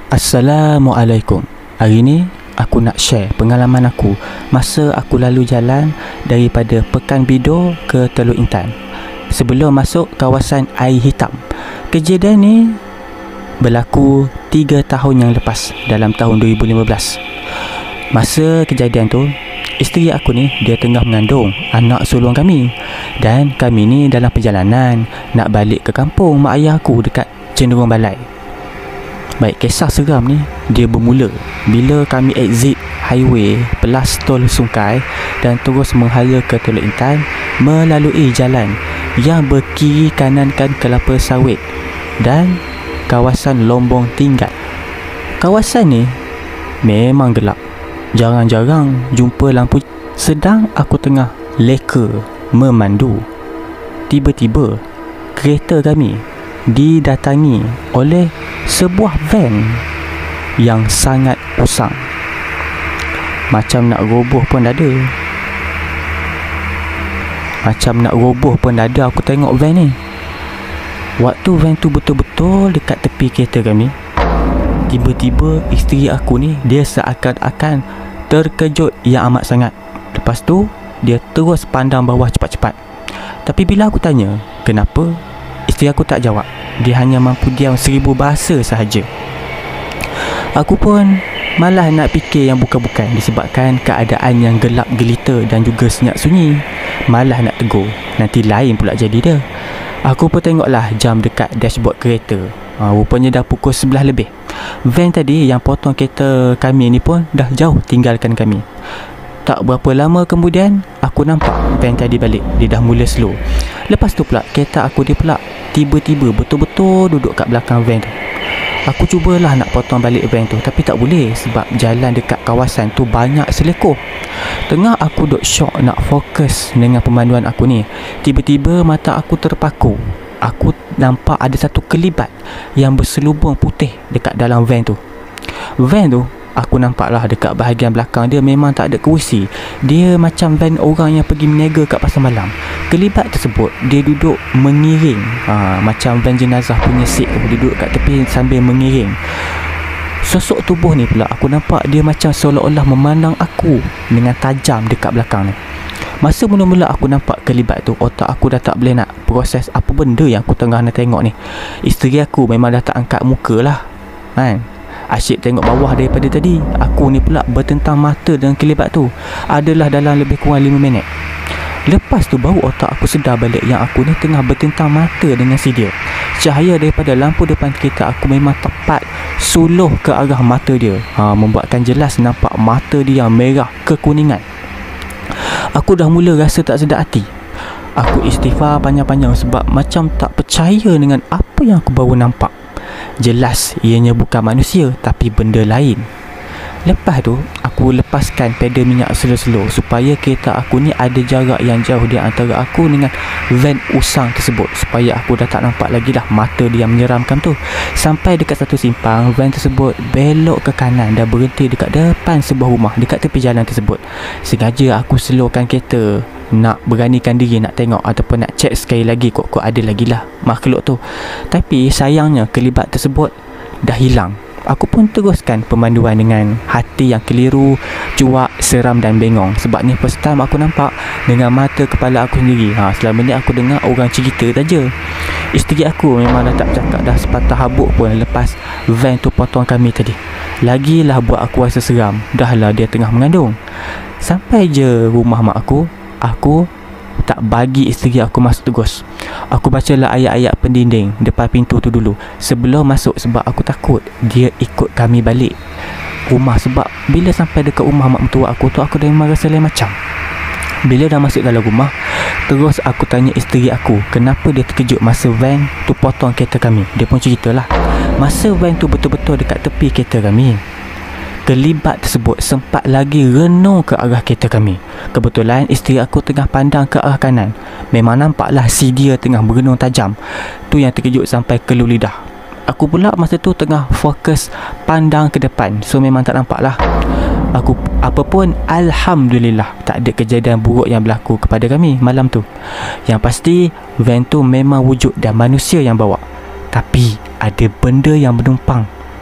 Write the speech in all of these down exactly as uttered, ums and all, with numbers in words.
Assalamualaikum. Hari ni aku nak share pengalaman aku masa aku lalu jalan daripada Pekan Bidor ke Teluk Intan sebelum masuk kawasan Air Hitam. Kejadian ni berlaku tiga tahun yang lepas, dalam tahun dua ribu lima belas. Masa kejadian tu, isteri aku ni dia tengah mengandung anak sulung kami, dan kami ni dalam perjalanan nak balik ke kampung mak ayah aku dekat Cenderung Balai. Baik, kisah seram ni dia bermula bila kami exit highway pelas tol Sungkai dan terus menghala ke Teluk Intan melalui jalan yang berkiri kanankan kelapa sawit dan kawasan Lombong Tinggal. Kawasan ni memang gelap, jarang-jarang jumpa lampu. Sedang aku tengah leka memandu, tiba-tiba kereta kami didatangi oleh sebuah van yang sangat usang, macam nak roboh pun ada. Macam nak roboh pun ada aku tengok van ni. Waktu van tu betul-betul dekat tepi kereta kami, tiba-tiba isteri aku ni dia seakan-akan terkejut yang amat sangat. Lepas tu dia terus pandang bawah cepat-cepat. Tapi bila aku tanya kenapa, isteri aku tak jawab. Dia hanya mampu diam seribu bahasa sahaja. Aku pun malah nak fikir yang bukan-bukan disebabkan keadaan yang gelap gelita dan juga senyap sunyi. Malah nak tegur, nanti lain pula jadi dia. Aku pun tengoklah jam dekat dashboard kereta. ha, Rupanya dah pukul sebelas lebih. Van tadi yang potong kereta kami ni pun dah jauh tinggalkan kami. Tak berapa lama kemudian aku nampak van tadi balik. Dia dah mula slow. Lepas tu pula kereta aku dia pula tiba-tiba betul-betul duduk kat belakang van tu. Aku cubalah nak potong balik van tu, tapi tak boleh sebab jalan dekat kawasan tu banyak selekoh. Tengah aku duk syok nak fokus dengan pemanduan aku ni, tiba-tiba mata aku terpaku. Aku nampak ada satu kelibat yang berselubung putih dekat dalam van tu. Van tu aku nampaklah dekat bahagian belakang dia memang tak ada kerusi. Dia macam van orang yang pergi meniaga kat pasar malam. Kelibat tersebut dia duduk mengiring, ha, macam van jenazah punya seat tu. Dia duduk kat tepi sambil mengiring. Sosok tubuh ni pula aku nampak dia macam seolah-olah memandang aku dengan tajam dekat belakang ni. Masa mula-mula aku nampak kelibat tu, otak aku dah tak boleh nak proses apa benda yang aku tengah nak tengok ni. Isteri aku memang dah tak angkat muka lah, kan. Asyik tengok bawah daripada tadi. Aku ni pula bertentang mata dengan kelibat tu adalah dalam lebih kurang lima minit. Lepas tu baru otak aku sedar balik yang aku ni tengah bertentang mata dengan si dia. Cahaya daripada lampu depan kereta aku memang tepat suluh ke arah mata dia, ha, membuatkan jelas nampak mata dia yang merah kekuningan. Aku dah mula rasa tak sedap hati. Aku istighfar panjang-panjang sebab macam tak percaya dengan apa yang aku baru nampak. Jelas ianya bukan manusia tapi benda lain. Lepas tu aku lepaskan pedal minyak slow-slow supaya kereta aku ni ada jarak yang jauh di antara aku dengan van usang tersebut, supaya aku dah tak nampak lagi dah mata dia yang menyeramkan tu. Sampai dekat satu simpang, van tersebut belok ke kanan dan berhenti dekat depan sebuah rumah dekat tepi jalan tersebut. Sengaja aku slowkan kereta, nak beranikan diri nak tengok ataupun nak check sekali lagi kok-kok ada lagi lah makhluk tu. Tapi sayangnya kelibat tersebut dah hilang. Aku pun teruskan pemanduan dengan hati yang keliru, cuak, seram dan bengong. Sebab ni first time aku nampak dengan mata kepala aku sendiri. ha, Selama ni aku dengar orang cerita saja. Isteri aku memang dah tak bercakap dah sepatah habuk pun lepas van tu potong kami tadi. Lagilah buat aku rasa seram, dah lah dia tengah mengandung. Sampai je rumah mak aku, aku tak bagi isteri aku masuk terus. Aku bacalah ayat-ayat pendinding depan pintu tu dulu sebelum masuk, sebab aku takut dia ikut kami balik rumah. Sebab bila sampai dekat rumah mak mentua aku tu, aku dah memang rasa lain macam. Bila dah masuk dalam rumah, terus aku tanya isteri aku kenapa dia terkejut masa van tu potong kereta kami. Dia pun ceritalah, masa van tu betul-betul dekat tepi kereta kami, kelibat tersebut sempat lagi renung ke arah kereta kami. Kebetulan isteri aku tengah pandang ke arah kanan. Memang nampaklah si dia tengah berenung tajam. Tu yang terkejut sampai keluar lidah. Aku pula masa tu tengah fokus pandang ke depan, so memang tak nampak lah. Aku apa pun, alhamdulillah tak ada kejadian buruk yang berlaku kepada kami malam tu. Yang pasti van tu memang wujud dan manusia yang bawa. Tapi ada benda yang menumpang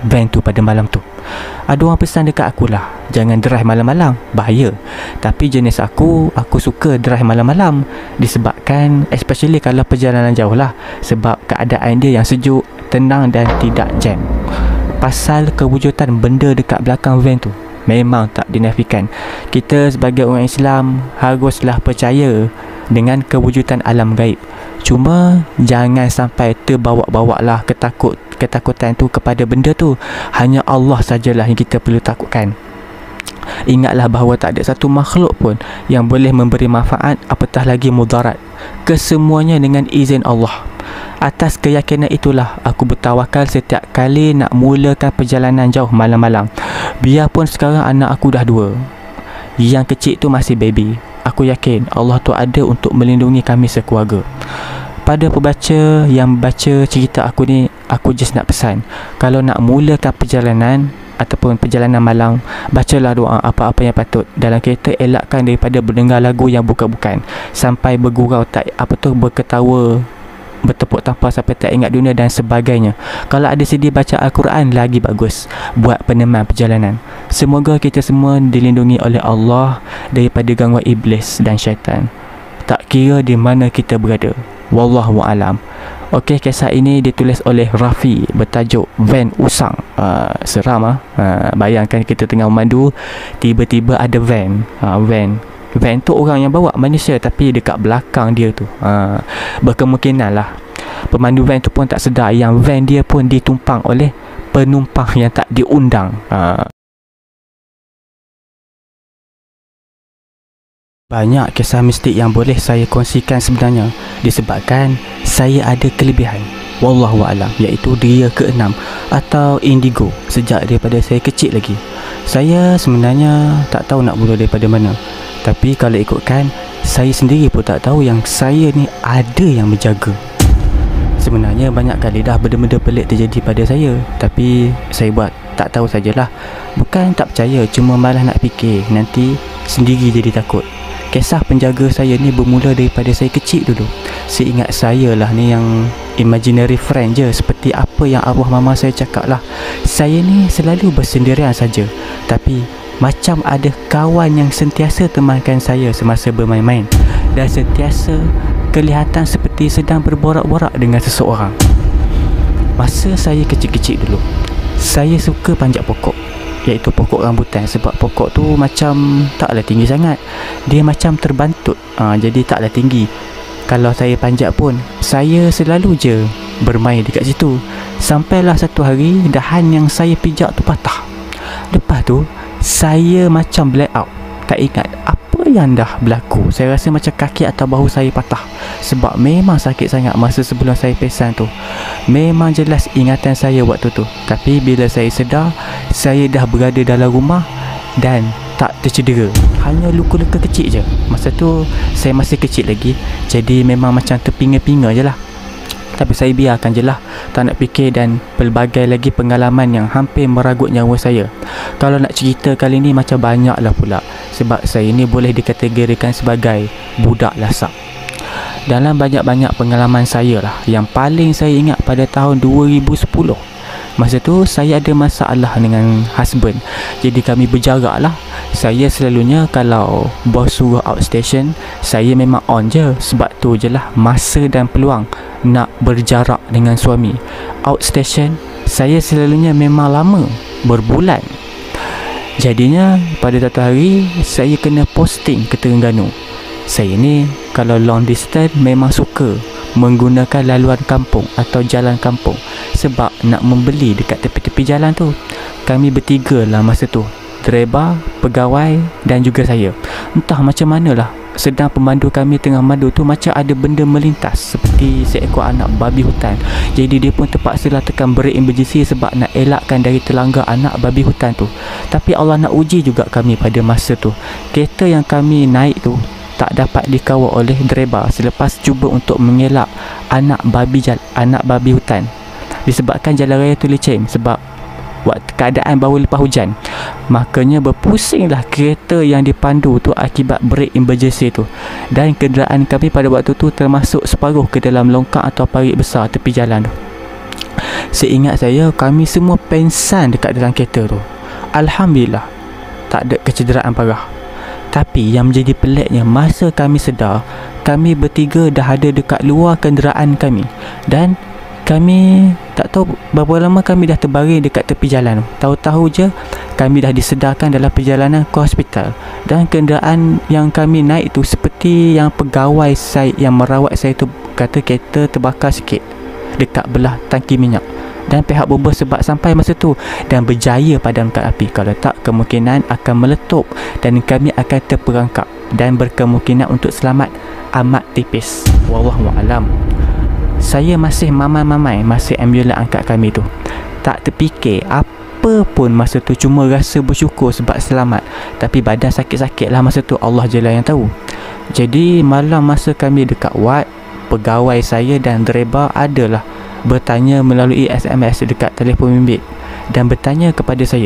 van tu pada malam tu. Ada orang pesan dekat aku lah, jangan drive malam-malam, bahaya. Tapi jenis aku, aku suka drive malam-malam, disebabkan especially kalau perjalanan jauh lah, sebab keadaan dia yang sejuk, tenang dan tidak jam. Pasal kewujudan benda dekat belakang van tu memang tak dinafikan. Kita sebagai orang Islam haruslah percaya dengan kewujudan alam gaib. Cuma jangan sampai terbawa-bawa lah ketakut ketakutan tu kepada benda tu. Hanya Allah sajalah yang kita perlu takutkan. Ingatlah bahawa tak ada satu makhluk pun yang boleh memberi manfaat apatah lagi mudarat. Kesemuanya dengan izin Allah. Atas keyakinan itulah aku bertawakal setiap kali nak mulakan perjalanan jauh malam-malam. Biarpun sekarang anak aku dah dua, yang kecil tu masih baby, aku yakin Allah tu ada untuk melindungi kami sekeluarga. Pada pembaca yang baca cerita aku ni, aku just nak pesan, kalau nak mulakan perjalanan ataupun perjalanan malam, bacalah doa apa-apa yang patut. Dalam kereta elakkan daripada mendengar lagu yang bukan-bukan sampai bergurau, tak apa tu, berketawa, bertepuk tampar sampai tak ingat dunia dan sebagainya. Kalau ada sedi baca Al-Quran lagi bagus buat peneman perjalanan. Semoga kita semua dilindungi oleh Allah daripada gangguan iblis dan syaitan, tak kira di mana kita berada. Wallahu alam. Okey, kisah ini ditulis oleh Rafi bertajuk Van Usang. Uh, seram ah. Uh, bayangkan kita tengah memandu, tiba-tiba ada van. Uh, van Van tu orang yang bawa manusia, tapi dekat belakang dia tu uh, berkemungkinan lah pemandu van tu pun tak sedar yang van dia pun ditumpang oleh penumpang yang tak diundang. uh. Banyak kisah mistik yang boleh saya kongsikan sebenarnya, disebabkan saya ada kelebihan, wallahu a'lam, iaitu dia keenam atau indigo sejak daripada saya kecil lagi. Saya sebenarnya tak tahu nak mula daripada mana, tapi kalau ikutkan, saya sendiri pun tak tahu yang saya ni ada yang menjaga. Sebenarnya banyak kali dah benda-benda pelik terjadi pada saya, tapi saya buat tak tahu sajalah. Bukan tak percaya, cuma malah nak fikir, nanti sendiri jadi takut. Kisah penjaga saya ni bermula daripada saya kecil dulu. Seingat saya lah ni, yang imaginary friend je, seperti apa yang arwah mama saya cakap lah. Saya ni selalu bersendirian saja, tapi macam ada kawan yang sentiasa temankan saya semasa bermain-main, dan sentiasa kelihatan seperti sedang berborak-borak dengan seseorang. Masa saya kecil-kecil dulu, saya suka panjat pokok, iaitu pokok rambutan, sebab pokok tu macam taklah tinggi sangat, dia macam terbantut, ha, jadi taklah tinggi. Kalau saya panjat pun, saya selalu je bermain dekat situ. Sampailah satu hari, dahan yang saya pijak tu patah. Lepas tu saya macam black out, tak ingat apa yang dah berlaku. Saya rasa macam kaki atau bahu saya patah, sebab memang sakit sangat masa sebelum saya pingsan tu. Memang jelas ingatan saya waktu tu. Tapi bila saya sedar, saya dah berada dalam rumah dan tak tercedera, hanya luka-luka kecil je. Masa tu saya masih kecil lagi, jadi memang macam terpinga-pinga je lah. Tapi saya biarkan je lah, tak nak fikir, dan pelbagai lagi pengalaman yang hampir meragut nyawa saya. Kalau nak cerita kali ni macam banyak lah pula, sebab saya ni boleh dikategorikan sebagai budak lasak. Dalam banyak-banyak pengalaman saya lah, yang paling saya ingat pada tahun dua ribu sepuluh. Masa tu saya ada masalah dengan husband, jadi kami berjarak lah. Saya selalunya kalau bos suruh outstation, saya memang on je, sebab tu je lah masa dan peluang nak berjarak dengan suami. Outstation saya selalunya memang lama, berbulan. Jadinya pada satu hari saya kena posting ke Terengganu. Saya ni kalau long distance memang suka menggunakan laluan kampung atau jalan kampung, sebab nak membeli dekat tepi-tepi jalan tu. Kami bertiga lah masa tu, driver, pegawai dan juga saya. Entah macam manalah, sedang pemandu kami tengah mandu tu, macam ada benda melintas seperti seekor anak babi hutan. Jadi dia pun terpaksalah tekan brake emergency sebab nak elakkan dari terlanggar anak babi hutan tu. Tapi Allah nak uji juga kami pada masa tu. Kereta yang kami naik tu tak dapat dikawal oleh driver selepas cuba untuk mengelak anak babi jal, anak babi hutan, disebabkan jalan raya tu licin sebab waktu keadaan baru lepas hujan. Makanya berpusinglah kereta yang dipandu tu akibat brake emergency tu, dan kenderaan kami pada waktu tu termasuk separuh ke dalam longkang atau parit besar tepi jalan tu. Seingat saya, kami semua pengsan dekat dalam kereta tu. Alhamdulillah, tak ada kecederaan parah. Tapi yang menjadi peliknya, masa kami sedar, kami bertiga dah ada dekat luar kenderaan kami. Dan kami tak tahu berapa lama kami dah terbaring dekat tepi jalan. Tahu-tahu je kami dah disedarkan dalam perjalanan ke hospital. Dan kenderaan yang kami naik tu seperti yang pegawai saya yang merawat saya tu kata kereta terbakar sikit dekat belah tangki minyak. Dan pihak bubur sebab sampai masa tu dan berjaya padamkan api. Kalau tak, kemungkinan akan meletup dan kami akan terperangkap, dan berkemungkinan untuk selamat amat tipis. Wallahualam. Saya masih mamai-mamai masa ambulans angkat kami tu. Tak terfikir apa pun masa tu, cuma rasa bersyukur sebab selamat. Tapi badan sakit-sakit lah masa tu, Allah je lah yang tahu. Jadi malam masa kami dekat ward, pegawai saya dan driver adalah bertanya melalui S M S dekat telefon bimbit dan bertanya kepada saya,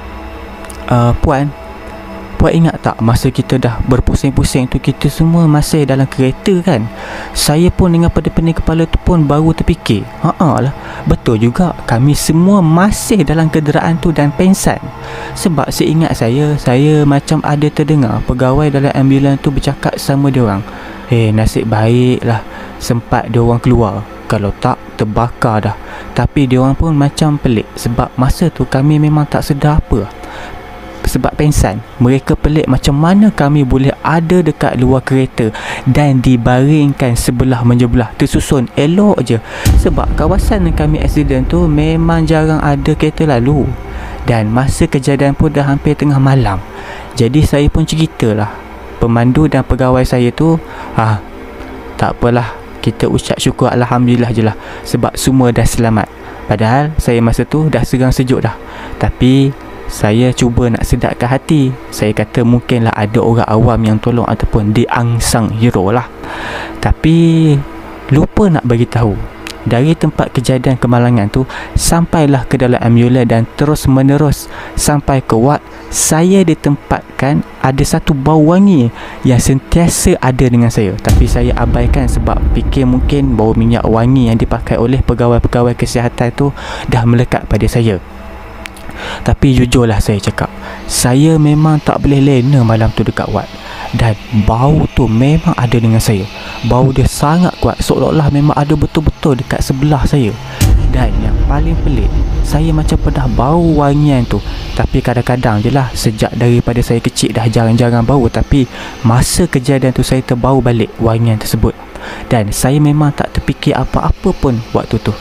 uh, Puan, Puan ingat tak masa kita dah berpusing-pusing tu, kita semua masih dalam kereta kan? Saya pun dengan pening-pening kepala tu pun baru terfikir, haa lah, betul juga, kami semua masih dalam kenderaan tu dan pengsan. Sebab seingat saya, saya macam ada terdengar pegawai dalam ambulans tu bercakap sama diorang, eh nasib baik lah sempat diorang keluar, kalau tak terbakar dah. Tapi diorang pun macam pelik sebab masa tu kami memang tak sedar apa sebab pengsan. Mereka pelik macam mana kami boleh ada dekat luar kereta dan dibaringkan sebelah menyebelah tersusun elok je. Sebab kawasan yang kami accident tu memang jarang ada kereta lalu, dan masa kejadian pun dah hampir tengah malam. Jadi saya pun ceritalah pemandu dan pegawai saya tu, ah tak apalah, kita ucap syukur Alhamdulillah je lah sebab semua dah selamat. Padahal saya masa tu dah serang sejuk dah. Tapi saya cuba nak sedarkan hati. Saya kata mungkinlah ada orang awam yang tolong ataupun diangsang hero lah. Tapi lupa nak bagi tahu, dari tempat kejadian kemalangan tu sampailah ke dalam ambulans dan terus menerus sampai ke ward. Saya ditempatkan ada satu bau wangi yang sentiasa ada dengan saya, tapi saya abaikan sebab fikir mungkin bau minyak wangi yang dipakai oleh pegawai-pegawai kesihatan tu dah melekat pada saya. Tapi jujurlah saya cakap, saya memang tak boleh lena malam tu dekat ward. Dan bau tu memang ada dengan saya. Bau dia sangat kuat, seolah-olah memang ada betul-betul dekat sebelah saya. Dan yang paling pelik, saya macam pernah bau wangian tu, tapi kadang-kadang je lah. Sejak daripada saya kecil dah jarang-jarang bau, tapi masa kejadian tu saya terbau balik wangian tersebut. Dan saya memang tak terfikir apa-apa pun waktu tu.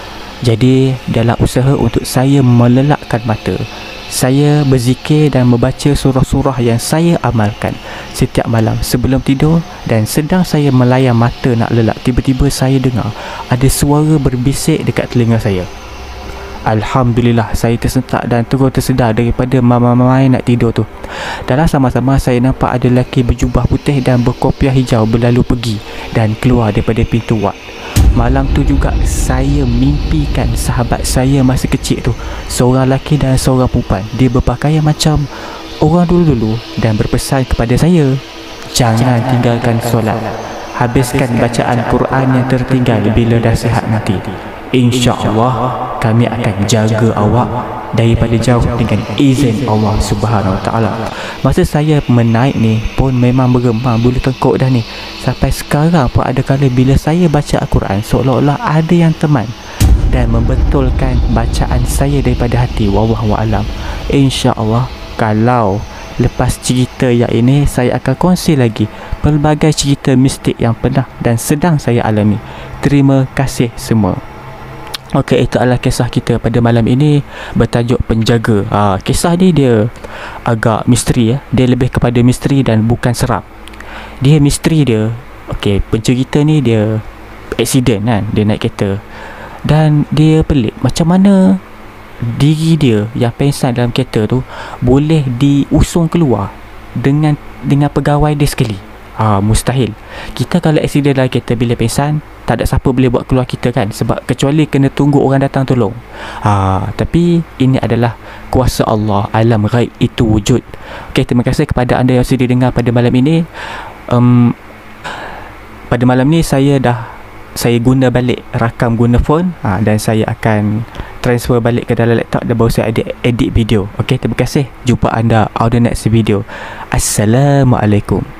Jadi dalam usaha untuk saya melelakkan mata, saya berzikir dan membaca surah-surah yang saya amalkan setiap malam sebelum tidur. Dan sedang saya melayar mata nak lelak, tiba-tiba saya dengar ada suara berbisik dekat telinga saya. Alhamdulillah, saya tersentak dan terus tersedar daripada mamai nak tidur tu. Dalam sama-sama saya nampak ada lelaki berjubah putih dan berkopiah hijau berlalu pergi dan keluar daripada pintu ward. Malam tu juga saya mimpikan sahabat saya masa kecil tu, seorang lelaki dan seorang perempuan. Dia berpakaian macam orang dulu-dulu dan berpesan kepada saya, jangan tinggalkan solat, habiskan bacaan Quran yang tertinggal bila dah sihat nanti. InsyaAllah kami akan jaga awak daripada jauh dengan izin Allah Subhanahu Wa Taala. Masa saya menaik ni pun memang bergemar bulu tengkuk dah ni. Sampai sekarang pun ada kali bila saya baca Al-Quran, seolah-olah ada yang teman dan membetulkan bacaan saya daripada hati. Wallahualam. InsyaAllah kalau lepas cerita yang ini, saya akan kongsi lagi pelbagai cerita mistik yang pernah dan sedang saya alami. Terima kasih semua. Okey, itu adalah kisah kita pada malam ini bertajuk Penjaga. ha, Kisah ni dia agak misteri ya. Dia lebih kepada misteri dan bukan seram. Dia misteri dia, okey, pencerita ni dia accident kan, dia naik kereta. Dan dia pelik macam mana diri dia yang pengsan dalam kereta tu boleh diusung keluar dengan dengan pegawai dia sekali. Ah, mustahil. Kita kalau accident dalam kereta bila pengsan, tak ada siapa boleh buat keluar kita kan, sebab kecuali kena tunggu orang datang tolong. Ah, tapi ini adalah kuasa Allah, alam ghaib itu wujud. Okey, terima kasih kepada anda yang sudah dengar pada malam ini. Um, pada malam ni saya dah saya guna balik rakam guna phone, ha, dan saya akan transfer balik ke dalam laptop dan baru saya edit, edit video. Okey, terima kasih. Jumpa anda on the next video. Assalamualaikum.